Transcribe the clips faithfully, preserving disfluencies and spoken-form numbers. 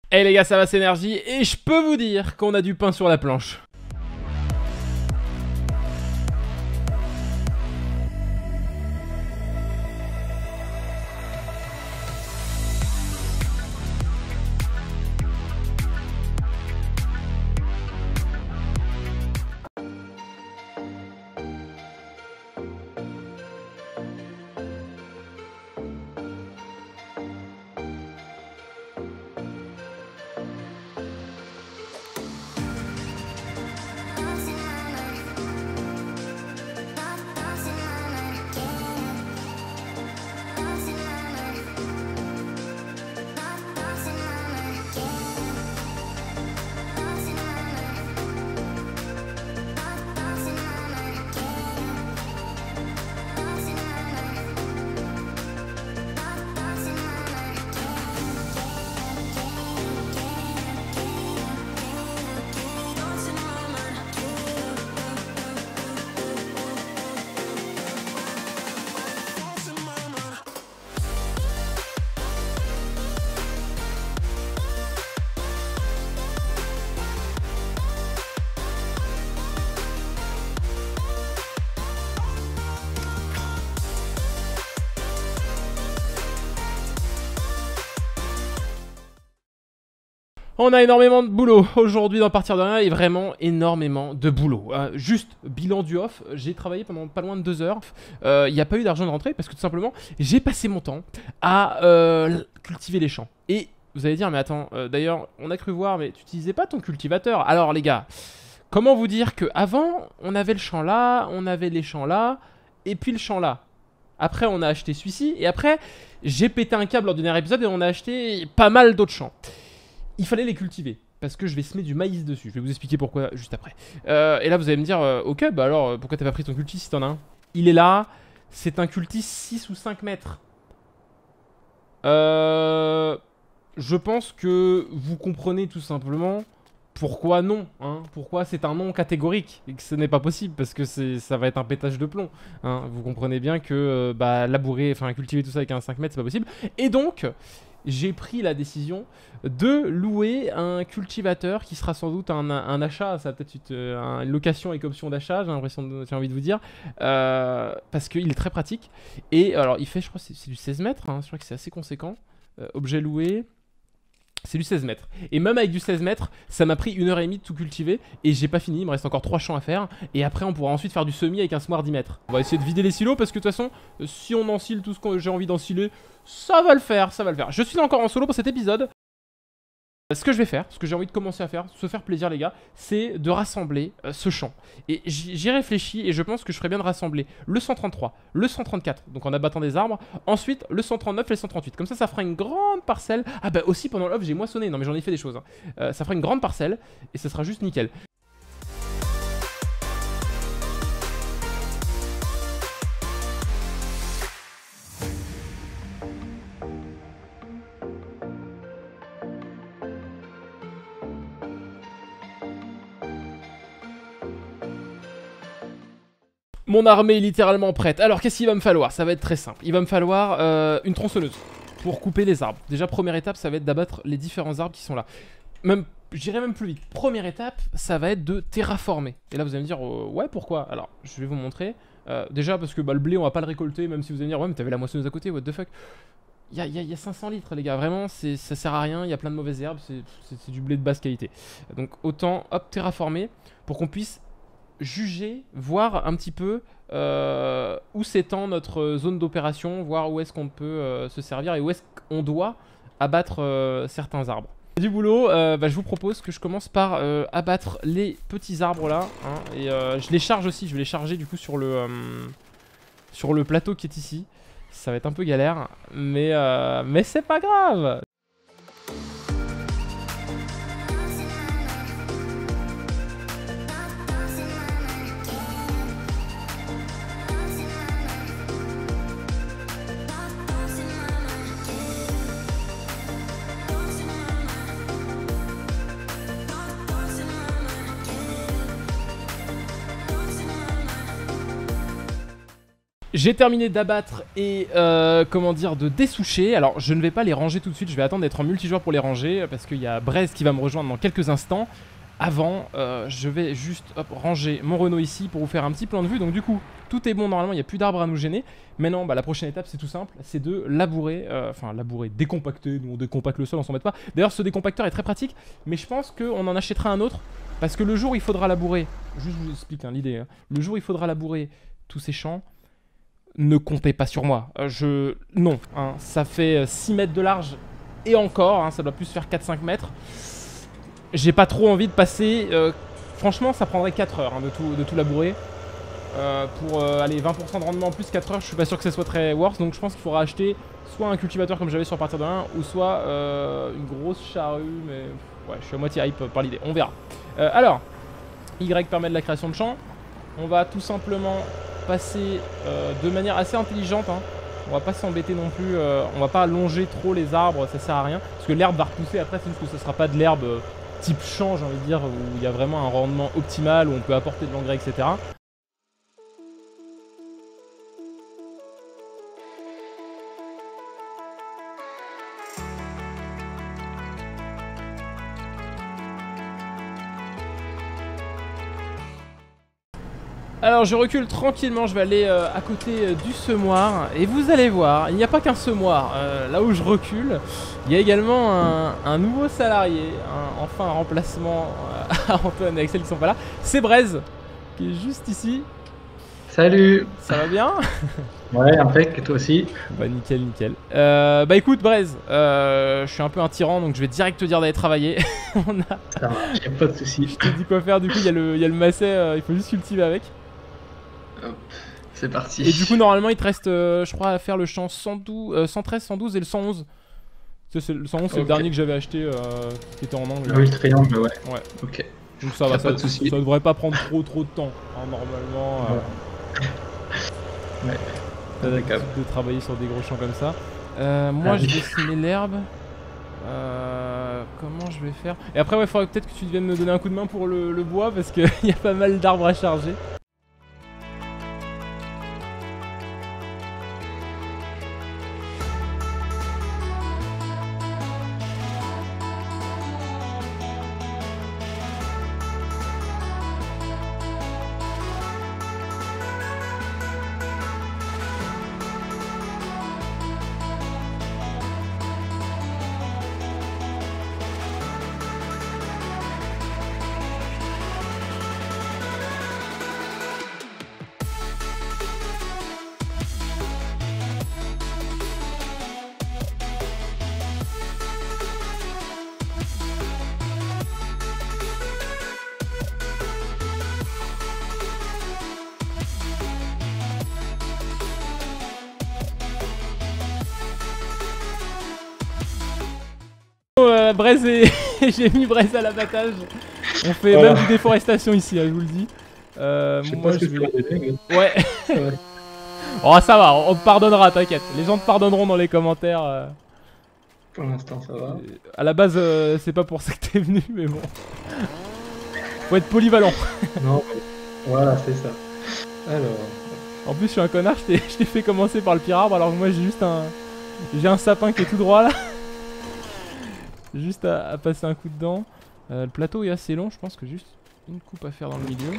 Hey les gars, ça va, c'est Énergie et je peux vous dire qu'on a du pain sur la planche. On a énormément de boulot aujourd'hui dans Partir de rien et vraiment énormément de boulot. Euh, juste bilan du off, j'ai travaillé pendant pas loin de deux heures. Il euh, n'y a pas eu d'argent de rentrée parce que tout simplement j'ai passé mon temps à euh, cultiver les champs. Et vous allez dire mais attends, euh, d'ailleurs on a cru voir mais tu n'utilisais pas ton cultivateur. Alors les gars, comment vous dire que avant on avait le champ là, on avait les champs là et puis le champ là. Après on a acheté celui-ci et après j'ai pété un câble lors du dernier épisode et on a acheté pas mal d'autres champs. Il fallait les cultiver, parce que je vais semer du maïs dessus. Je vais vous expliquer pourquoi juste après. Euh, et là, vous allez me dire, euh, ok, bah alors, pourquoi t'as pas pris ton cultis si t'en as un? Il est là, c'est un cultis six ou cinq mètres. Euh, je pense que vous comprenez tout simplement pourquoi non. Hein, pourquoi c'est un non catégorique et que ce n'est pas possible, parce que ça va être un pétage de plomb. Hein, vous comprenez bien que euh, bah, labourer, enfin cultiver tout ça avec un cinq mètres, c'est pas possible. Et donc... j'ai pris la décision de louer un cultivateur qui sera sans doute un, un achat, ça va peut-être une, une location avec option d'achat, j'ai l'impression, de, j'ai envie de vous dire, euh, parce qu'il est très pratique. Et alors il fait, je crois, c'est du seize mètres, hein, je crois que c'est assez conséquent. Euh, objet loué, c'est du seize mètres. Et même avec du seize mètres, ça m'a pris une heure et demie de tout cultiver. Et j'ai pas fini, il me reste encore trois champs à faire. Et après, on pourra ensuite faire du semis avec un semoir dix mètres. On va essayer de vider les silos parce que de toute façon, si on encile tout ce que j'ai envie d'ensiler, ça va le faire, ça va le faire. Je suis encore en solo pour cet épisode. Ce que je vais faire, ce que j'ai envie de commencer à faire, se faire plaisir les gars, c'est de rassembler euh, ce champ. Et j'y réfléchis et je pense que je ferais bien de rassembler le cent trente-trois, le cent trente-quatre, donc en abattant des arbres, ensuite le cent trente-neuf et le cent trente-huit. Comme ça, ça fera une grande parcelle. Ah bah aussi pendant l'off j'ai moissonné, non mais j'en ai fait des choses. Hein. Euh, ça fera une grande parcelle et ça sera juste nickel. Mon armée est littéralement prête. Alors qu'est-ce qu'il va me falloir? Ça va être très simple. Il va me falloir euh, une tronçonneuse pour couper les arbres. Déjà première étape, ça va être d'abattre les différents arbres qui sont là. Même, j'irai même plus vite. Première étape, ça va être de terraformer. Et là vous allez me dire, euh, ouais pourquoi? Alors je vais vous montrer. Euh, déjà parce que bah, le blé on va pas le récolter, même si vous allez me dire, ouais mais t'avais la moissonneuse à côté, what the fuck. Il y a, y a, y a cinq cents litres les gars, vraiment ça sert à rien, il y a plein de mauvaises herbes, c'est du blé de basse qualité. Donc autant hop terraformer pour qu'on puisse juger, voir un petit peu euh, où s'étend notre zone d'opération, voir où est-ce qu'on peut euh, se servir et où est-ce qu'on doit abattre euh, certains arbres. Du boulot, euh, bah, je vous propose que je commence par euh, abattre les petits arbres là, hein, et euh, je les charge aussi, je vais les charger du coup sur le, euh, sur le plateau qui est ici. Ça va être un peu galère, mais, euh, mais c'est pas grave. J'ai terminé d'abattre et euh, comment dire de dessoucher. Alors je ne vais pas les ranger tout de suite, je vais attendre d'être en multijoueur pour les ranger parce qu'il y a Braise qui va me rejoindre dans quelques instants. Avant, euh, je vais juste hop, ranger mon Renault ici pour vous faire un petit plan de vue. Donc du coup, tout est bon normalement, il n'y a plus d'arbres à nous gêner. Maintenant, bah, la prochaine étape c'est tout simple, c'est de labourer, euh, enfin labourer, décompacter, nous on décompacte le sol, on s'en met pas. D'ailleurs ce décompacteur est très pratique, mais je pense qu'on en achètera un autre. Parce que le jour où il faudra labourer, juste je vous explique hein, l'idée, hein. Le jour où il faudra labourer tous ces champs, ne comptez pas sur moi. Euh, je... Non, hein, ça fait six mètres de large et encore, hein, ça doit plus faire quatre cinq mètres. J'ai pas trop envie de passer... Euh, franchement, ça prendrait quatre heures hein, de, tout, de tout labourer. Euh, pour euh, aller vingt pour cent de rendement en plus, quatre heures, je suis pas sûr que ça soit très worth. Donc je pense qu'il faudra acheter soit un cultivateur comme j'avais sur partir de un, ou soit euh, une grosse charrue. Mais ouais, je suis à moitié hype par l'idée. On verra. Euh, alors, Y permet de la création de champs. On va tout simplement passer euh, de manière assez intelligente. Hein. On va pas s'embêter non plus. Euh, on va pas longer trop les arbres, ça sert à rien. Parce que l'herbe va repousser après, c'est juste que ce sera pas de l'herbe euh, type champ, j'ai envie de dire, où il y a vraiment un rendement optimal, où on peut apporter de l'engrais, et cetera. Alors je recule tranquillement, je vais aller euh, à côté euh, du semoir et vous allez voir, il n'y a pas qu'un semoir, euh, là où je recule, il y a également un, un nouveau salarié, un, enfin un remplacement euh, à Antoine et Axel qui sont pas là, c'est Braise qui est juste ici. Salut. Ça va bien? Ouais, impec, et toi aussi? Bah nickel, nickel. Euh, bah écoute Braise, euh, je suis un peu un tyran donc je vais direct te dire d'aller travailler. On a... Ça marche, y'a pas de soucis. Je te dis quoi faire, du coup il y a le, il y a le masset, euh, il faut juste cultiver avec. Hop, c'est parti. Et du coup normalement il te reste euh, je crois à faire le champ cent douze, euh, cent treize, cent douze et le cent onze. C'est, c'est, le cent onze c'est okay. Le dernier que j'avais acheté euh, qui était en angle. Ah oui, le triangle, ouais. Ouais. Ok. Donc ça va, ça, de ça devrait pas prendre trop trop de temps hein, normalement. Euh... Ouais. T'as l'habitude de travailler sur des gros champs comme ça. Euh, moi ah, je vais semer l'herbe. Euh, comment je vais faire? Et après ouais, il faudrait peut-être que tu viennes me donner un coup de main pour le, le bois parce qu'il y a pas mal d'arbres à charger. Euh, Braise et... j'ai mis Braise à l'abattage. On fait voilà. Même du déforestation ici, hein, je vous le dis. Euh, je sais moi pas ce je que vais... aider, mais... Ouais. Oh ça va, on te pardonnera, t'inquiète. Les gens te pardonneront dans les commentaires. Euh... Pour l'instant ça va. À la base euh, c'est pas pour ça que t'es venu, mais bon. Faut être polyvalent. Non, mais... voilà c'est ça. Alors... En plus je suis un connard, je t'ai fait commencer par le pire arbre alors que moi j'ai juste un... J'ai un sapin qui est tout droit là. Juste à, à passer un coup dedans. Euh, le plateau est assez long, je pense que juste une coupe à faire dans le milieu.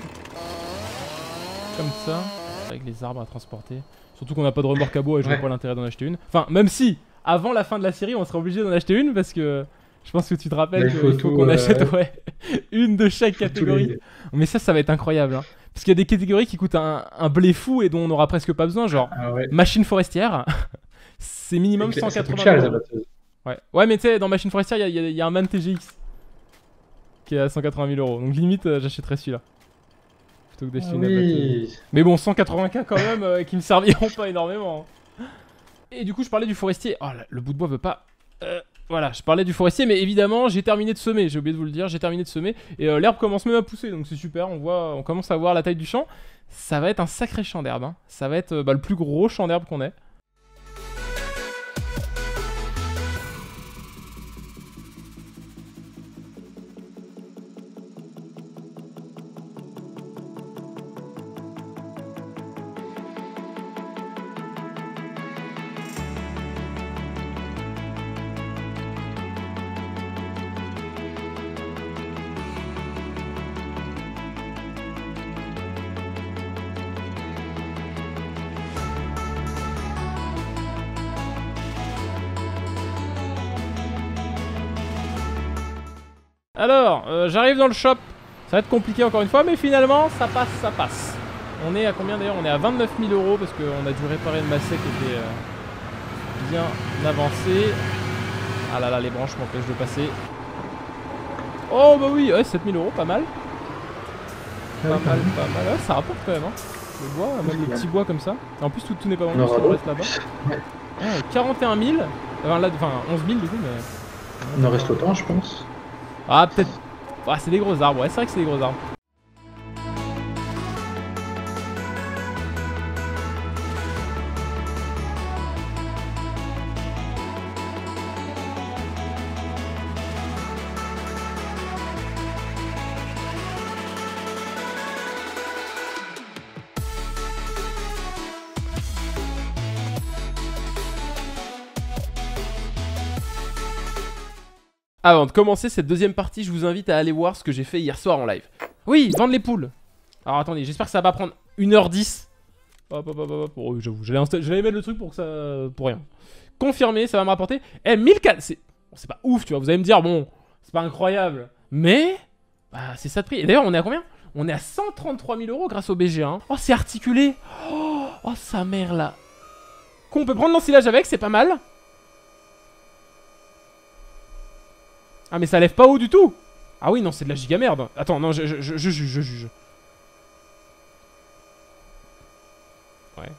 Comme ça. Avec les arbres à transporter. Surtout qu'on n'a pas de remorque à bois et je ouais. vois pas l'intérêt d'en acheter une. Enfin, même si, avant la fin de la série, on sera obligé d'en acheter une parce que je pense que tu te rappelles qu'il faut, faut qu'on euh... achète ouais, une de chaque catégorie. Les... Mais ça, ça va être incroyable. Hein. Parce qu'il y a des catégories qui coûtent un, un blé fou et dont on aura presque pas besoin. Genre, ah ouais. Machine forestière. C'est minimum cent quatre-vingts euros. Ouais. Ouais, mais tu sais, dans Machine Forestière, il y, y, y a un Man T G X qui est à cent quatre-vingt mille euros. Donc limite, euh, j'achèterais celui-là. Plutôt que d'acheter ah une oui. Mais bon, cent quatre-vingts K quand même, euh, qui me serviront pas énormément. Et du coup, je parlais du forestier. Oh, là, le bout de bois veut pas. Euh, voilà, je parlais du forestier, mais évidemment, j'ai terminé de semer. J'ai oublié de vous le dire, j'ai terminé de semer. Et euh, l'herbe commence même à pousser, donc c'est super. On voit, on commence à voir la taille du champ. Ça va être un sacré champ d'herbe. Hein. Ça va être euh, bah, le plus gros champ d'herbe qu'on ait. Alors, euh, j'arrive dans le shop. Ça va être compliqué encore une fois, mais finalement, ça passe, ça passe. On est à combien d'ailleurs? On est à vingt-neuf mille euros parce qu'on a dû réparer une macette qui était euh, bien avancée. Ah là là, les branches m'empêchent de passer. Oh bah oui, ouais, sept mille euros, pas mal. Pas mal, pas mal. Ouais, ça rapporte quand même. Hein. Le bois, même les petits bois comme ça. En plus, tout, tout n'est pas vendu, ça reste là-bas. Ouais, quarante et un mille. Enfin, là, enfin, onze mille du coup, mais. Il en reste autant, je pense. Ah, peut-être. Ah, c'est des gros arbres, ouais, c'est vrai que c'est des gros arbres. Avant de commencer cette deuxième partie, je vous invite à aller voir ce que j'ai fait hier soir en live. Oui, vendre les poules. Alors attendez, j'espère que ça va pas prendre une heure dix. Hop, hop, hop, hop. Oh, j'avoue, j'allais mettre le truc pour que ça... pour rien. Confirmé, ça va me rapporter... Eh, mille quatre... C'est bon, pas ouf, tu vois, vous allez me dire, bon, c'est pas incroyable. Mais... Bah, c'est ça de prix. Et d'ailleurs, on est à combien? On est à cent trente-trois mille euros grâce au B G A. Hein. Oh, c'est articulé. Oh, oh, sa mère, là. Qu'on peut prendre l'ensilage avec, c'est pas mal. Ah mais ça lève pas haut du tout. Ah oui non c'est de la giga merde. Attends non je je je je juge je juge. Ouais.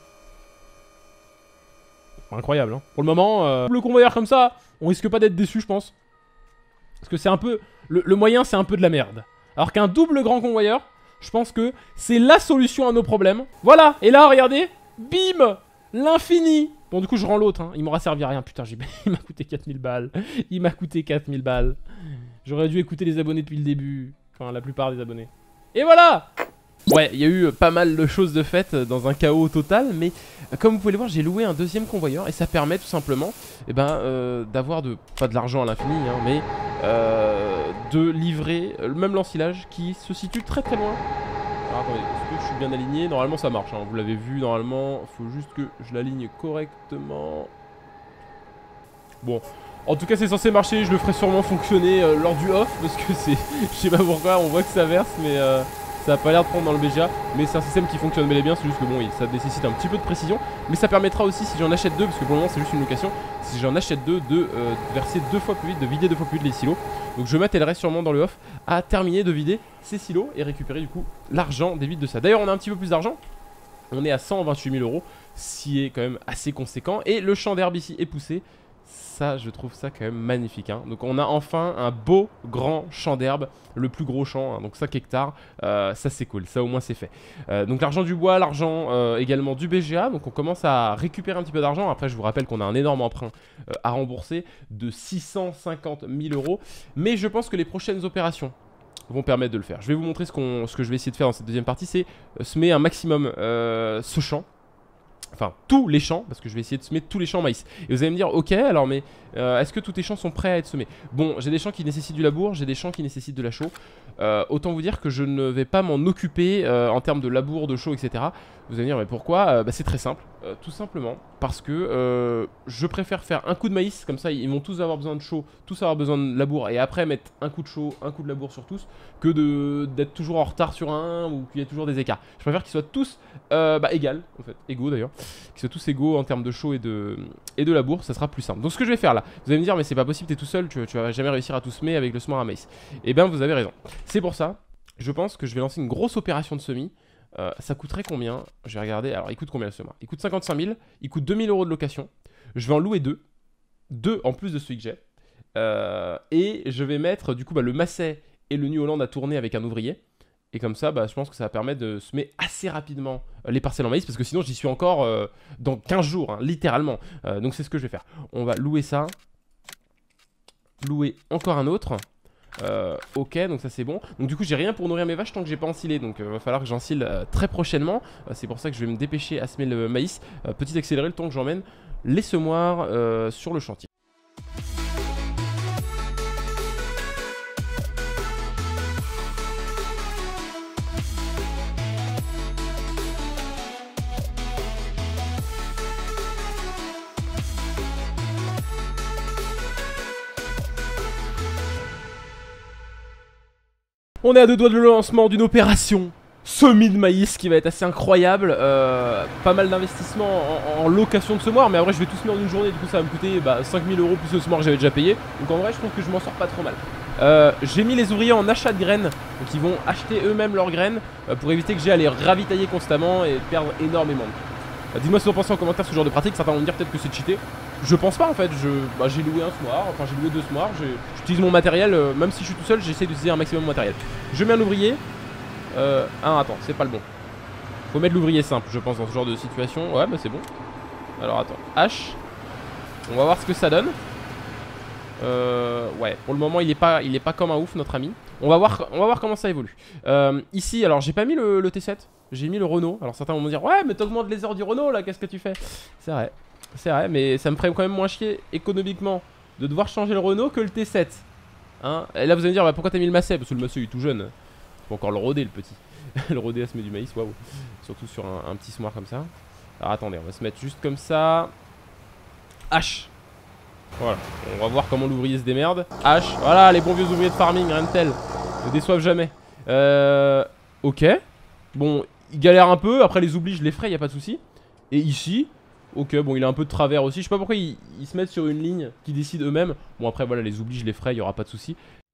Incroyable hein. Pour le moment euh, le convoyeur comme ça on risque pas d'être déçu je pense. Parce que c'est un peu le, le moyen c'est un peu de la merde. Alors qu'un double grand convoyeur je pense que c'est la solution à nos problèmes. Voilà. Et là regardez. Bim. L'infini. Bon du coup je rends l'autre hein. Il m'aura servi à rien. Putain il m'a coûté quatre mille balles. Il m'a coûté quatre mille balles. J'aurais dû écouter les abonnés depuis le début. Enfin la plupart des abonnés. Et voilà. Ouais il y a eu pas mal de choses de faites dans un chaos total. Mais comme vous pouvez le voir j'ai loué un deuxième convoyeur. Et ça permet tout simplement eh ben, euh, d'avoir de, pas de l'argent à l'infini hein, mais euh, de livrer le même l'ensilage qui se situe très très loin. Alors attendez, est-ce que je suis bien aligné? Normalement ça marche, hein. Vous l'avez vu, normalement, faut juste que je l'aligne correctement. Bon, en tout cas c'est censé marcher, je le ferai sûrement fonctionner euh, lors du off, parce que c'est... Je sais pas pourquoi, on voit que ça verse, mais euh, ça a pas l'air de prendre dans le B G A. Mais c'est un système qui fonctionne bel et bien, c'est juste que bon, ça nécessite un petit peu de précision. Mais ça permettra aussi, si j'en achète deux, parce que pour le moment c'est juste une location, si j'en achète deux, de euh, verser deux fois plus vite, de vider deux fois plus vite les silos. Donc je m'attellerai sûrement dans le off à terminer de vider ces silos et récupérer du coup l'argent des vides de ça. D'ailleurs on a un petit peu plus d'argent. On est à cent vingt-huit mille euros, ce qui est quand même assez conséquent. Et le champ d'herbe ici est poussé. Ça je trouve ça quand même magnifique hein. Donc on a enfin un beau grand champ d'herbe. Le plus gros champ, hein, donc cinq hectares. euh, Ça c'est cool, ça au moins c'est fait. euh, Donc l'argent du bois, l'argent euh, également du B G A. Donc on commence à récupérer un petit peu d'argent. Après je vous rappelle qu'on a un énorme emprunt euh, à rembourser de six cent cinquante mille euros. Mais je pense que les prochaines opérations vont permettre de le faire. Je vais vous montrer ce, qu'on, ce que je vais essayer de faire dans cette deuxième partie. C'est euh, semer un maximum euh, ce champ. Enfin, tous les champs, parce que je vais essayer de semer tous les champs maïs. Et vous allez me dire, ok, alors mais euh, est-ce que tous tes champs sont prêts à être semés? Bon, j'ai des champs qui nécessitent du labour, j'ai des champs qui nécessitent de la chaux. Euh, autant vous dire que je ne vais pas m'en occuper euh, en termes de labour, de chaux, et cetera. Vous allez me dire, mais pourquoi? euh, bah, C'est très simple, euh, tout simplement parce que euh, je préfère faire un coup de maïs, comme ça ils vont tous avoir besoin de chaux, tous avoir besoin de labour, et après mettre un coup de chaux, un coup de labour sur tous, que d'être toujours en retard sur un, ou qu'il y ait toujours des écarts. Je préfère qu'ils soient tous euh, bah, égales, en fait, égaux d'ailleurs, qu'ils soient tous égaux en termes de chaux et de, et de labour, ça sera plus simple. Donc ce que je vais faire là, vous allez me dire, mais c'est pas possible, t'es tout seul, tu, tu vas jamais réussir à tout semer avec le semoir à maïs. Et bien vous avez raison. C'est pour ça, je pense que je vais lancer une grosse opération de semis. Euh, ça coûterait combien? Je vais regarder. Alors, il coûte combien le semoir? Il coûte cinquante-cinq mille. Il coûte deux mille euros de location. Je vais en louer deux. Deux en plus de celui que j'ai. Euh, et je vais mettre du coup bah, le Massey et le New Holland à tourner avec un ouvrier. Et comme ça, bah, je pense que ça va permettre de semer assez rapidement euh, les parcelles en maïs. Parce que sinon, j'y suis encore euh, dans quinze jours, hein, littéralement. Euh, donc, c'est ce que je vais faire. On va louer ça. Louer encore un autre. Euh, ok, donc ça c'est bon. Donc du coup j'ai rien pour nourrir mes vaches tant que j'ai pas ensilé. Donc il euh, va falloir que j'ensile euh, très prochainement. euh, C'est pour ça que je vais me dépêcher à semer le maïs. euh, Petit accéléré le temps que j'emmène les semoirs euh, sur le chantier. On est à deux doigts de le lancement d'une opération semis de maïs qui va être assez incroyable. euh, Pas mal d'investissement en, en location de semoir, mais après je vais tout semer en une journée. Du coup ça va me coûter bah, cinq mille euros plus le semoir que j'avais déjà payé. Donc en vrai je trouve que je m'en sors pas trop mal. euh, J'ai mis les ouvriers en achat de graines. Donc ils vont acheter eux-mêmes leurs graines euh, pour éviter que j'ai à les ravitailler constamment et perdre énormément de temps. euh, Dites-moi si vous pensez en commentaire ce genre de pratique. Certains vont me dire peut-être que c'est cheaté. Je pense pas en fait, je, bah, j'ai loué un semoir, enfin j'ai loué deux semoirs. J'utilise mon matériel, euh, même si je suis tout seul, j'essaie d'utiliser un maximum de matériel. Je mets un ouvrier. Euh, ah attends, c'est pas le bon. Faut mettre l'ouvrier simple, je pense, dans ce genre de situation. Ouais, bah c'est bon. Alors attends, H. On va voir ce que ça donne. Euh, ouais, pour le moment, il est pas, il est pas comme un ouf, notre ami. On va voir, on va voir comment ça évolue. Euh, ici, alors j'ai pas mis le, le T sept, j'ai mis le Renault. Alors certains vont me dire, ouais, mais t'augmentes les heures du Renault là, qu'est-ce que tu fais? C'est vrai, c'est vrai, mais ça me ferait quand même moins chier économiquement de devoir changer le Renault que le T sept. Hein, et là, vous allez me dire, bah, pourquoi t'as mis le Massey? Parce que le Massey il est tout jeune. Faut encore le roder le petit. Le roder à semer du maïs, waouh. Surtout sur un, un petit semoir comme ça. Alors attendez, on va se mettre juste comme ça. H. Voilà, on va voir comment l'ouvrier se démerde. H, voilà les bons vieux ouvriers de farming, rien de tel. Ne déçoivent jamais. Euh. Ok. Bon, il galère un peu, après les oublis je les ferai, y a pas de souci. Et ici, ok, bon il a un peu de travers aussi. Je sais pas pourquoi ils, ils se mettent sur une ligne qui décide eux-mêmes. Bon après voilà, les oublis je les ferai, y aura pas de souci.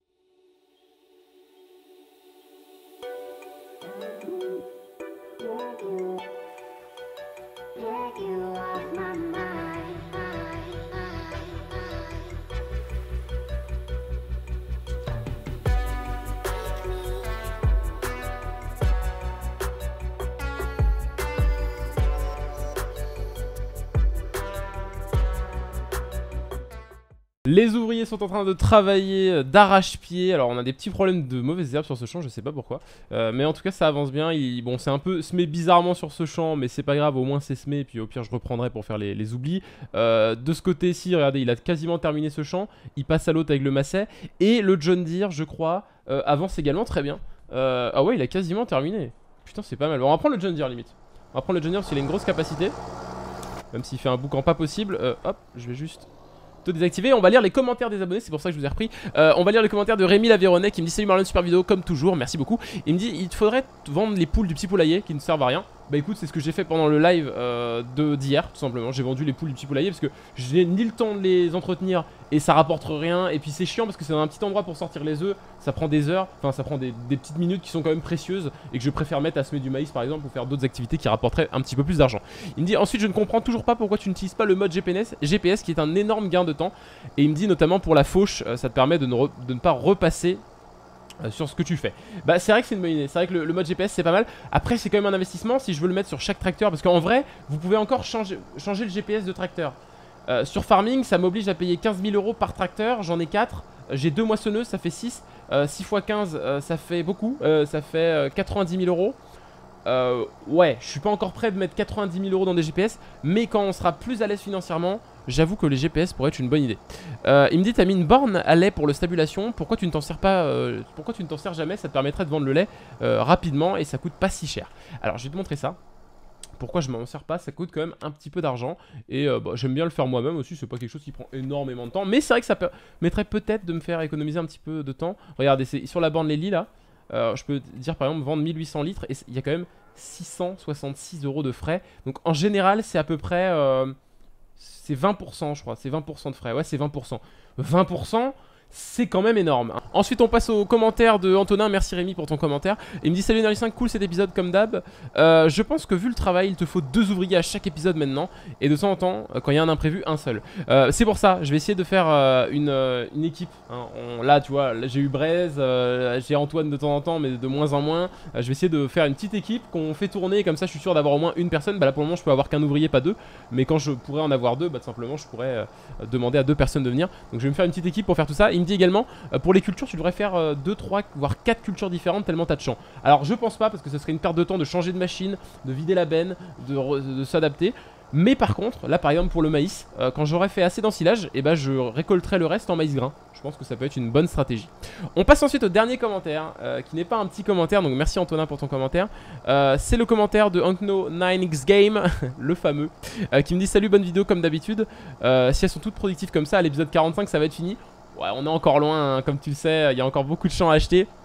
Les ouvriers sont en train de travailler d'arrache-pied. Alors on a des petits problèmes de mauvaises herbes sur ce champ, je sais pas pourquoi. euh, Mais en tout cas ça avance bien. Il, Bon c'est un peu semé bizarrement sur ce champ, mais c'est pas grave, au moins c'est semé. Et puis au pire je reprendrai pour faire les, les oublis. euh, De ce côté-ci, regardez, il a quasiment terminé ce champ. Il passe à l'autre avec le Massey. Et le John Deere, je crois, euh, avance également très bien. euh, Ah ouais, il a quasiment terminé. Putain, c'est pas mal. Bon, on va prendre le John Deere limite. On va prendre le John Deere parce qu'il a une grosse capacité. Même s'il fait un boucan pas possible. euh, Hop, je vais juste désactiver. On va lire les commentaires des abonnés, c'est pour ça que je vous ai repris. euh, On va lire les commentaires de Rémi Lavéronnet qui me dit: salut Marlon, super vidéo comme toujours, merci beaucoup. Il me dit: il te faudrait vendre les poules du petit poulailler qui ne servent à rien. Bah écoute, c'est ce que j'ai fait pendant le live euh, d'hier, tout simplement. J'ai vendu les poules du petit poulailler parce que je n'ai ni le temps de les entretenir et ça rapporte rien. Et puis c'est chiant parce que c'est dans un petit endroit pour sortir les œufs. Ça prend des heures, enfin ça prend des, des petites minutes qui sont quand même précieuses et que je préfère mettre à semer du maïs par exemple ou faire d'autres activités qui rapporteraient un petit peu plus d'argent. Il me dit ensuite: je ne comprends toujours pas pourquoi tu n'utilises pas le mode G P S, G P S qui est un énorme gain de temps. Et il me dit notamment pour la fauche, euh, ça te permet de ne, re, de ne pas repasser Euh, sur ce que tu fais. Bah c'est vrai que c'est une bonne idée, c'est vrai que le, le mode G P S c'est pas mal. Après c'est quand même un investissement si je veux le mettre sur chaque tracteur, parce qu'en vrai vous pouvez encore changer, changer le G P S de tracteur. euh, Sur farming ça m'oblige à payer quinze mille euros par tracteur, j'en ai quatre. J'ai deux moissonneuses, ça fait six. euh, six fois quinze euh, ça fait beaucoup, euh, ça fait euh, quatre-vingt-dix mille euros. Euh, ouais, je suis pas encore prêt de mettre quatre-vingt-dix mille euros dans des G P S, mais quand on sera plus à l'aise financièrement, j'avoue que les G P S pourraient être une bonne idée. euh, Il me dit: t'as mis une borne à lait pour le stabulation, pourquoi tu ne t'en sers pas euh, pourquoi tu ne t'en sers jamais? Ça te permettrait de vendre le lait euh, rapidement et ça coûte pas si cher. Alors je vais te montrer ça. Pourquoi je m'en sers pas? Ça coûte quand même un petit peu d'argent. Et euh, bah, j'aime bien le faire moi-même aussi. C'est pas quelque chose qui prend énormément de temps, mais c'est vrai que ça permettrait peut-être de me faire économiser un petit peu de temps. Regardez, c'est sur la borne Lely là. Euh, je peux dire par exemple vendre mille huit cents litres et il y a quand même six cent soixante-six euros de frais. Donc en général c'est à peu près euh, c'est vingt pour cent je crois, c'est vingt pour cent de frais. Ouais, c'est vingt pour cent. vingt pour cent c'est quand même énorme. Ensuite on passe aux commentaires de Antonin. Merci Rémi pour ton commentaire. Il me dit: salut Nerly cinq, cool cet épisode comme d'hab. euh, Je pense que vu le travail il te faut deux ouvriers à chaque épisode maintenant. Et de temps en temps quand il y a un imprévu, un seul. euh, C'est pour ça je vais essayer de faire euh, une, euh, une équipe hein. On, Là tu vois, j'ai eu Braise, euh, j'ai Antoine de temps en temps mais de moins en moins. euh, Je vais essayer de faire une petite équipe qu'on fait tourner. Comme ça je suis sûr d'avoir au moins une personne. Bah là pour le moment je peux avoir qu'un ouvrier, pas deux. Mais quand je pourrais en avoir deux, bah tout simplement je pourrais euh, demander à deux personnes de venir. Donc je vais me faire une petite équipe pour faire tout ça. Il me dit également euh, pour les cultures tu devrais faire deux, trois voire quatre cultures différentes tellement t'as de champs. Alors je pense pas parce que ce serait une perte de temps de changer de machine, de vider la benne, de, de s'adapter. Mais par contre, là par exemple pour le maïs, euh, quand j'aurai fait assez d'ensilage, et eh ben je récolterai le reste en maïs grain. Je pense que ça peut être une bonne stratégie. On passe ensuite au dernier commentaire, euh, qui n'est pas un petit commentaire, donc merci Antonin pour ton commentaire. euh, C'est le commentaire de Unkno nine X Game, le fameux, euh, qui me dit: salut, bonne vidéo comme d'habitude. euh, Si elles sont toutes productives comme ça, à l'épisode quarante-cinq ça va être fini. Ouais, on est encore loin, hein, comme tu le sais, il y a encore beaucoup de champs à acheter.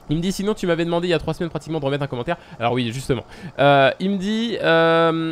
Il me dit sinon tu m'avais demandé il y a trois semaines pratiquement de remettre un commentaire. Alors oui justement. Euh, il me dit euh,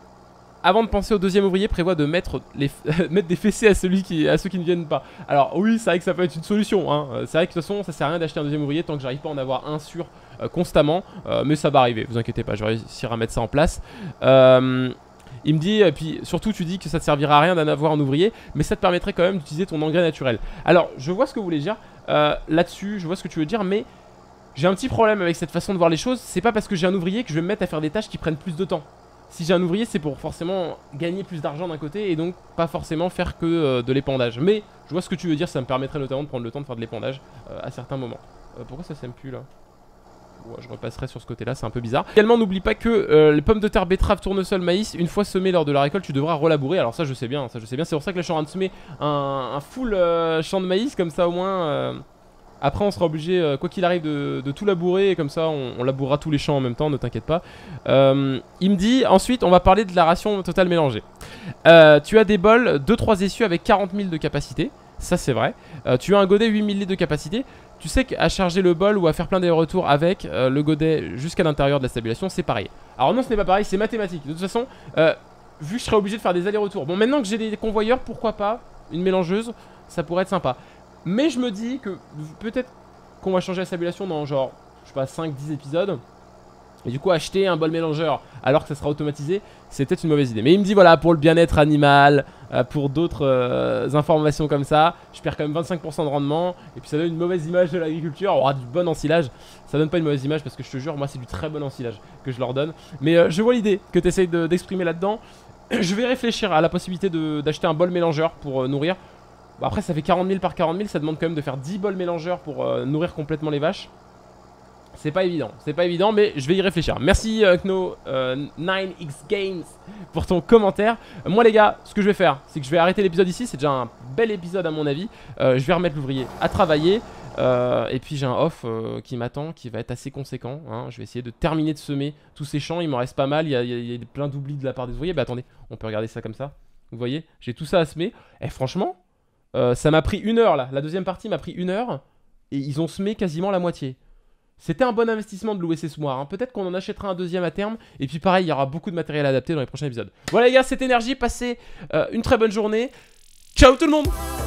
avant de penser au deuxième ouvrier, prévoit de mettre, les mettre des fessées à, celui qui, à ceux qui ne viennent pas. Alors oui c'est vrai que ça peut être une solution hein. C'est vrai que de toute façon ça sert à rien d'acheter un deuxième ouvrier tant que j'arrive pas à en avoir un sur euh, constamment. euh, Mais ça va arriver, vous inquiétez pas, je vais réussir à mettre ça en place. euh, Il me dit, et puis surtout tu dis que ça te servira à rien d'en avoir un ouvrier, mais ça te permettrait quand même d'utiliser ton engrais naturel. Alors je vois ce que vous voulez dire euh, là-dessus, je vois ce que tu veux dire, mais j'ai un petit problème avec cette façon de voir les choses. C'est pas parce que j'ai un ouvrier que je vais me mettre à faire des tâches qui prennent plus de temps. Si j'ai un ouvrier c'est pour forcément gagner plus d'argent d'un côté et donc pas forcément faire que euh, de l'épandage. Mais je vois ce que tu veux dire, ça me permettrait notamment de prendre le temps de faire de l'épandage euh, à certains moments. euh, Pourquoi ça sème plus là? Ouais, je repasserai sur ce côté là, c'est un peu bizarre. Également n'oublie pas que euh, les pommes de terre, betteraves, tournesol, maïs, une fois semées lors de la récolte tu devras relabourer. Alors ça je sais bien, ça je sais bien. C'est pour ça que là je suis en train de semer un, un full euh, champ de maïs. Comme ça au moins euh, après on sera obligé euh, quoi qu'il arrive de, de tout labourer. Et comme ça on, on labourera tous les champs en même temps, ne t'inquiète pas. euh, Il me dit ensuite on va parler de la ration totale mélangée. euh, Tu as des bols, deux trois essieux avec quarante mille de capacité. Ça c'est vrai. euh, Tu as un godet huit mille litres de capacité. Tu sais qu'à charger le bol ou à faire plein d'allers-retours avec euh, le godet jusqu'à l'intérieur de la stabulation, c'est pareil. Alors non, ce n'est pas pareil, c'est mathématique. De toute façon, euh, vu que je serais obligé de faire des allers-retours. Bon, maintenant que j'ai des convoyeurs, pourquoi pas une mélangeuse, ça pourrait être sympa. Mais je me dis que peut-être qu'on va changer la stabulation dans genre, je sais pas, cinq dix épisodes. Et du coup acheter un bol mélangeur alors que ça sera automatisé, c'est peut-être une mauvaise idée. Mais il me dit voilà, pour le bien-être animal, euh, pour d'autres euh, informations comme ça, je perds quand même vingt-cinq pour cent de rendement. Et puis ça donne une mauvaise image de l'agriculture. On aura du bon ensilage. Ça donne pas une mauvaise image parce que je te jure, moi c'est du très bon ensilage que je leur donne. Mais euh, je vois l'idée que tu essayes d'exprimer là-dedans. Je vais réfléchir à la possibilité d'acheter un bol mélangeur pour euh, nourrir. Bon, après ça fait quarante mille par quarante mille, ça demande quand même de faire dix bols mélangeurs pour euh, nourrir complètement les vaches. C'est pas évident, c'est pas évident, mais je vais y réfléchir. Merci euh, Kno euh, neuf X Games pour ton commentaire. Euh, moi les gars, ce que je vais faire, c'est que je vais arrêter l'épisode ici. C'est déjà un bel épisode à mon avis. euh, Je vais remettre l'ouvrier à travailler. euh, Et puis j'ai un off euh, qui m'attend, qui va être assez conséquent hein. Je vais essayer de terminer de semer tous ces champs. Il m'en reste pas mal, il y a, il y a, il y a plein d'oublis de la part des ouvriers. Bah attendez, on peut regarder ça comme ça. Vous voyez, j'ai tout ça à semer. Et franchement, euh, ça m'a pris une heure là. La deuxième partie m'a pris une heure. Et ils ont semé quasiment la moitié. C'était un bon investissement de louer ces semoirs hein. Peut-être qu'on en achètera un deuxième à terme. Et puis pareil, il y aura beaucoup de matériel adapté dans les prochains épisodes. Voilà les gars, c'était Énergie, passez euh, une très bonne journée. Ciao tout le monde.